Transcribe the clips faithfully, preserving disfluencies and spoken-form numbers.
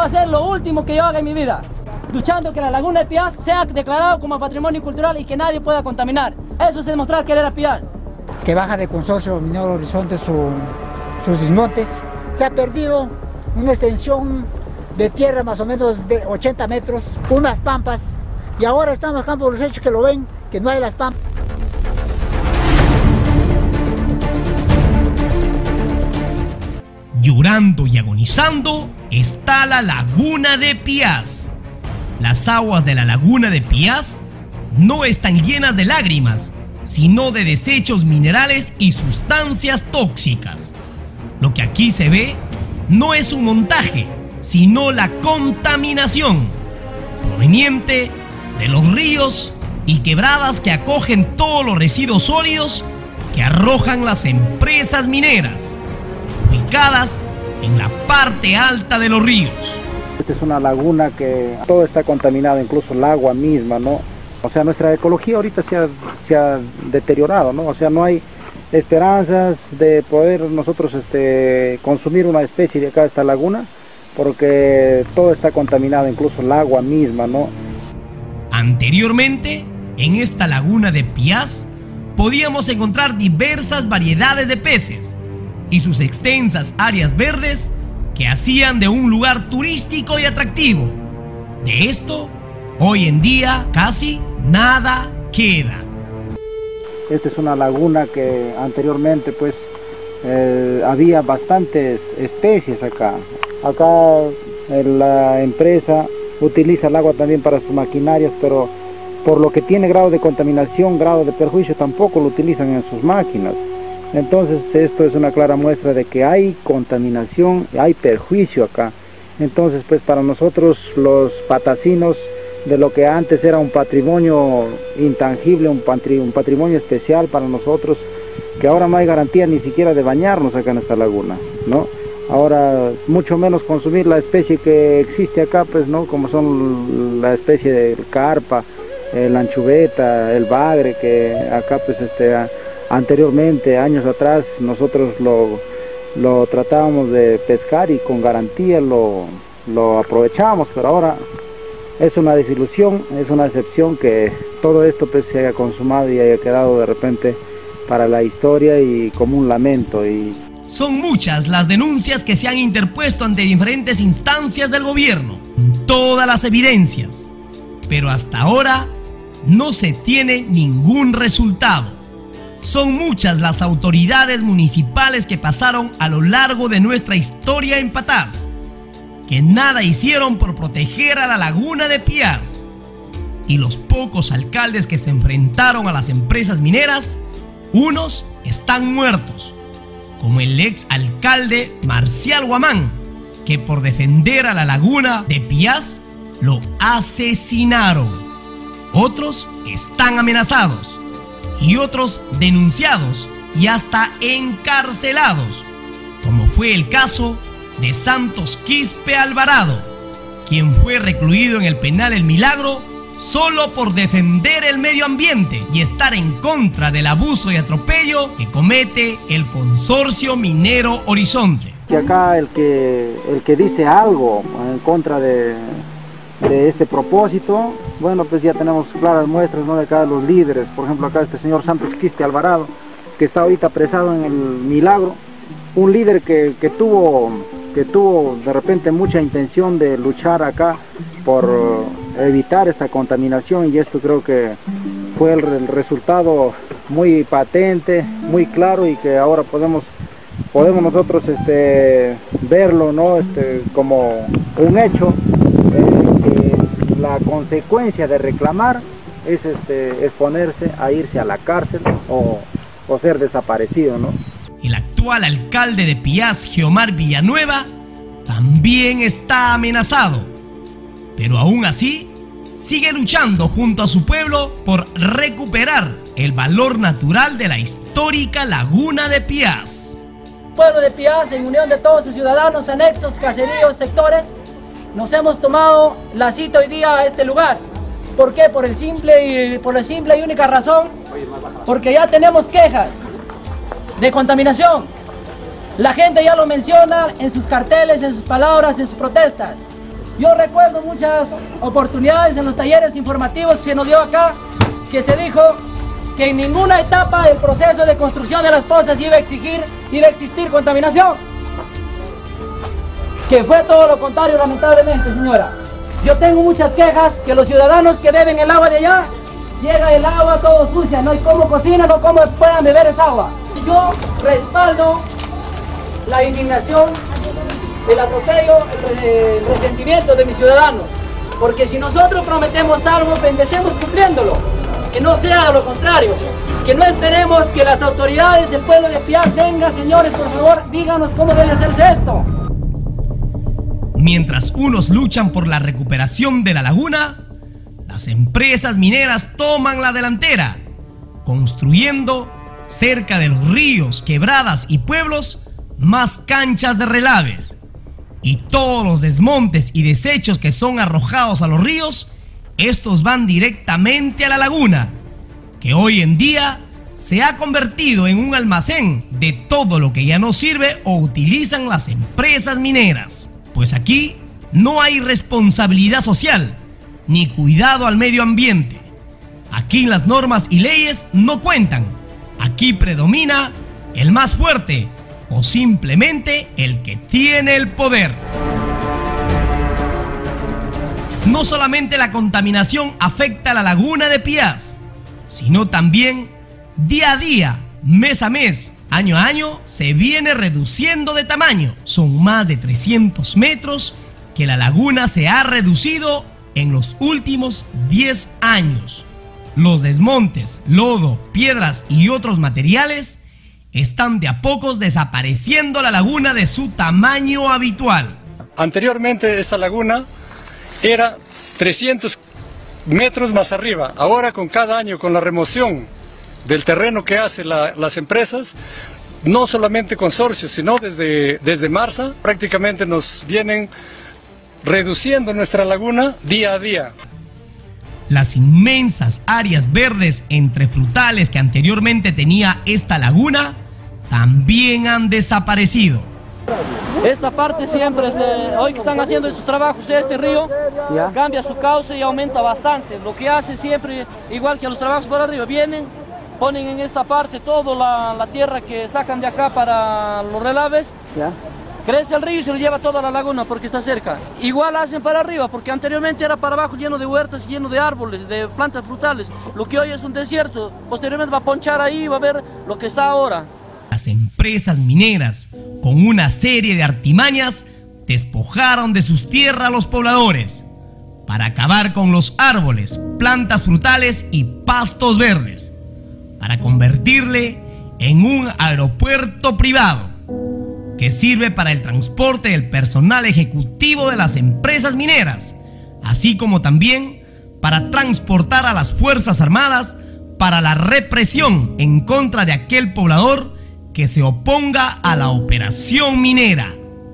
va a ser lo último que yo haga en mi vida, luchando que la laguna de Piaz sea declarada como patrimonio cultural y que nadie pueda contaminar. Eso es demostrar querer a Piaz. Que baja de Consorcio Minero Horizonte su, sus desmontes. Se ha perdido una extensión de tierra más o menos de ochenta metros, unas pampas, y ahora estamos en Campo de los Hechos que lo ven, que no hay las pampas. Llorando y agonizando está la laguna de Piaz. Las aguas de la laguna de Piaz no están llenas de lágrimas, sino de desechos minerales y sustancias tóxicas. Lo que aquí se ve no es un montaje, sino la contaminación proveniente de los ríos y quebradas que acogen todos los residuos sólidos que arrojan las empresas mineras, ubicadas en la parte alta de los ríos. Esta es una laguna que todo está contaminado, incluso el agua misma, ¿no? O sea, nuestra ecología ahorita se ha, se ha deteriorado, ¿no? O sea, no hay esperanzas de poder nosotros este, consumir una especie de acá de esta laguna, porque todo está contaminado, incluso el agua misma, ¿no? Anteriormente, en esta laguna de Piaz, podíamos encontrar diversas variedades de peces y sus extensas áreas verdes que hacían de un lugar turístico y atractivo. De esto, hoy en día casi nada queda. Esta es una laguna que anteriormente pues eh, había bastantes especies acá. Acá eh, la empresa utiliza el agua también para sus maquinarias, pero por lo que tiene grado de contaminación, grado de perjuicio, tampoco lo utilizan en sus máquinas. Entonces esto es una clara muestra de que hay contaminación, hay perjuicio acá. Entonces pues para nosotros los patacinos, de lo que antes era un patrimonio intangible, un, patri un patrimonio especial para nosotros, que ahora no hay garantía ni siquiera de bañarnos acá en esta laguna, ¿no? Ahora mucho menos consumir la especie que existe acá, pues, ¿no? Como son la especie del carpa, la anchoveta, el bagre, que acá pues este anteriormente, años atrás, nosotros lo, lo tratábamos de pescar y con garantía lo, lo aprovechábamos, pero ahora es una desilusión, es una decepción que todo esto pues se haya consumado y haya quedado de repente para la historia y como un lamento. Y son muchas las denuncias que se han interpuesto ante diferentes instancias del gobierno, todas las evidencias, pero hasta ahora no se tiene ningún resultado. Son muchas las autoridades municipales que pasaron a lo largo de nuestra historia en Patás, que nada hicieron por proteger a la laguna de Piaz. Y los pocos alcaldes que se enfrentaron a las empresas mineras, unos están muertos, como el ex alcalde Marcial Guamán, que por defender a la laguna de Piaz lo asesinaron. Otros están amenazados y otros denunciados y hasta encarcelados, como fue el caso de Santos Quispe Alvarado, quien fue recluido en el penal El Milagro solo por defender el medio ambiente y estar en contra del abuso y atropello que comete el Consorcio Minero Horizonte. Y acá el que, el que dice algo en contra de, de este propósito, bueno, pues ya tenemos claras muestras, ¿no?, de acá los líderes. Por ejemplo, acá este señor Santos Quispe Alvarado, que está ahorita apresado en el Milagro, un líder que, que tuvo que tuvo de repente mucha intención de luchar acá por evitar esta contaminación, y esto creo que fue el, el resultado muy patente, muy claro, y que ahora podemos podemos nosotros este, verlo, ¿no?, este, como un hecho, eh, que la consecuencia de reclamar es este, exponerse a irse a la cárcel o, o ser desaparecido, ¿no? El actual alcalde de Piaz, Geomar Villanueva, también está amenazado, pero aún así sigue luchando junto a su pueblo por recuperar el valor natural de la histórica laguna de Piaz. Pueblo de Piaz, en unión de todos sus ciudadanos, anexos, caseríos, sectores, nos hemos tomado la cita hoy día a este lugar. ¿Por qué? Por el simple y, por la simple y única razón, porque ya tenemos quejas de contaminación. La gente ya lo menciona en sus carteles, en sus palabras, en sus protestas. Yo recuerdo muchas oportunidades en los talleres informativos que se nos dio acá, que se dijo que en ninguna etapa del proceso de construcción de las pozas iba a exigir, iba a existir contaminación. Que fue todo lo contrario, lamentablemente, señora. Yo tengo muchas quejas que los ciudadanos que beben el agua de allá, llega el agua todo sucia, no hay cómo cocinan, no cómo puedan beber esa agua. Yo respaldo la indignación, el atropello, el, el resentimiento de mis ciudadanos, porque si nosotros prometemos algo, empecemos cumpliéndolo, que no sea lo contrario, que no esperemos que las autoridades, el pueblo de Piaz venga, señores, por favor, díganos cómo debe hacerse esto. Mientras unos luchan por la recuperación de la laguna, las empresas mineras toman la delantera, construyendo cerca de los ríos, quebradas y pueblos más canchas de relaves. Y todos los desmontes y desechos que son arrojados a los ríos, estos van directamente a la laguna, que hoy en día se ha convertido en un almacén de todo lo que ya no sirve o utilizan las empresas mineras. Pues aquí no hay responsabilidad social ni cuidado al medio ambiente. Aquí las normas y leyes no cuentan. Aquí predomina el más fuerte o simplemente el que tiene el poder. No solamente la contaminación afecta a la laguna de Piaz, sino también día a día, mes a mes, año a año, se viene reduciendo de tamaño. Son más de trescientos metros que la laguna se ha reducido en los últimos diez años. Los desmontes, lodo, piedras y otros materiales están de a pocos desapareciendo la laguna de su tamaño habitual. Anteriormente esta laguna era trescientos metros más arriba. Ahora, con cada año, con la remoción del terreno que hacen la, las empresas, no solamente consorcios, sino desde, desde Marsa, prácticamente nos vienen reduciendo nuestra laguna día a día. Las inmensas áreas verdes entre frutales que anteriormente tenía esta laguna también han desaparecido. Esta parte siempre, este, hoy que están haciendo estos trabajos, este río ¿Ya? cambia su cauce y aumenta bastante. Lo que hace siempre, igual que los trabajos por arriba, vienen, ponen en esta parte toda la, la tierra que sacan de acá para los relaves. ¿Ya? Crece el río y se lo lleva toda la laguna porque está cerca. Igual hacen para arriba, porque anteriormente era para abajo lleno de huertas, lleno de árboles, de plantas frutales. Lo que hoy es un desierto, posteriormente va a ponchar ahí y va a ver lo que está ahora. Las empresas mineras, con una serie de artimañas, despojaron de sus tierras a los pobladores para acabar con los árboles, plantas frutales y pastos verdes, para convertirle en un aeropuerto privado que sirve para el transporte del personal ejecutivo de las empresas mineras, así como también para transportar a las Fuerzas Armadas para la represión en contra de aquel poblador que se oponga a la operación minera.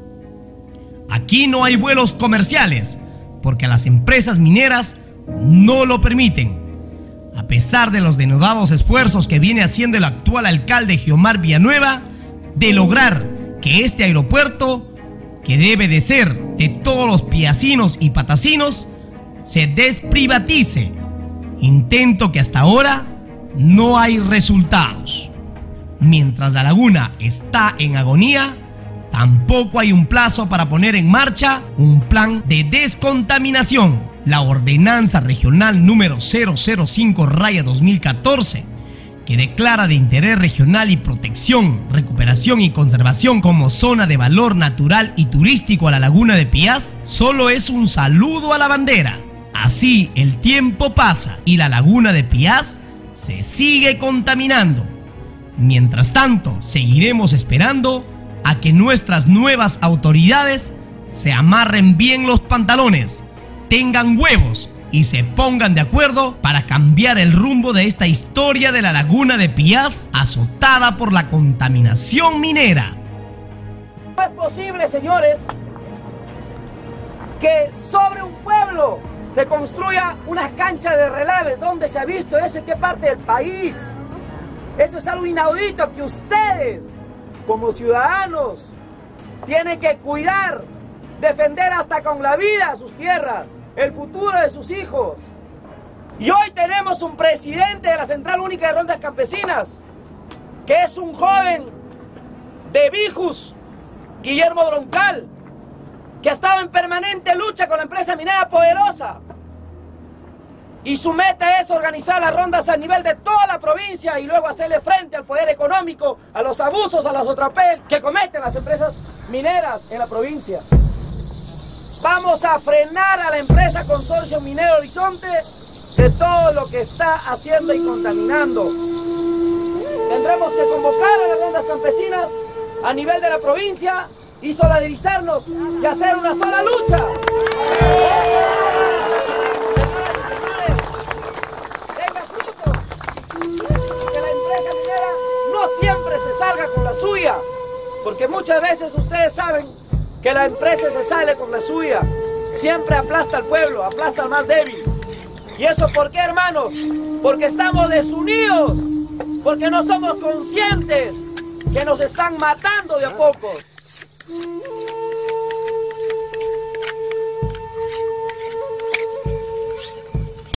Aquí no hay vuelos comerciales porque las empresas mineras no lo permiten. A pesar de los denodados esfuerzos que viene haciendo el actual alcalde Giomar Villanueva de lograr que este aeropuerto, que debe de ser de todos los piacinos y patacinos, se desprivatice, intento que hasta ahora no hay resultados. Mientras la laguna está en agonía, tampoco hay un plazo para poner en marcha un plan de descontaminación. La ordenanza regional número cero cero cinco raya dos mil catorce, que declara de interés regional y protección, recuperación y conservación como zona de valor natural y turístico a la laguna de Piaz, solo es un saludo a la bandera. Así el tiempo pasa y la laguna de Piaz se sigue contaminando. Mientras tanto, seguiremos esperando a que nuestras nuevas autoridades se amarren bien los pantalones, tengan huevos y se pongan de acuerdo para cambiar el rumbo de esta historia de la laguna de Piaz azotada por la contaminación minera. No es posible, señores, que sobre un pueblo se construya una cancha de relaves. ¿Dónde se ha visto eso? ¿En qué parte del país? Eso es algo inaudito que ustedes, como ciudadanos, tienen que cuidar defender hasta con la vida sus tierras, el futuro de sus hijos. Y hoy tenemos un presidente de la Central Única de Rondas Campesinas, que es un joven de Bijus, Guillermo Broncal, que ha estado en permanente lucha con la empresa minera Poderosa. Y su meta es organizar las rondas a nivel de toda la provincia y luego hacerle frente al poder económico, a los abusos, a los atropellos que cometen las empresas mineras en la provincia. Vamos a frenar a la empresa Consorcio Minero Horizonte de todo lo que está haciendo y contaminando. Tendremos que convocar a las rondas campesinas a nivel de la provincia y solidarizarnos y hacer una sola lucha. Tenga frutos. Que la empresa minera no siempre se salga con la suya, porque muchas veces ustedes saben que la empresa se sale con la suya. Siempre aplasta al pueblo, aplasta al más débil. ¿Y eso por qué, hermanos? Porque estamos desunidos, porque no somos conscientes que nos están matando de a poco.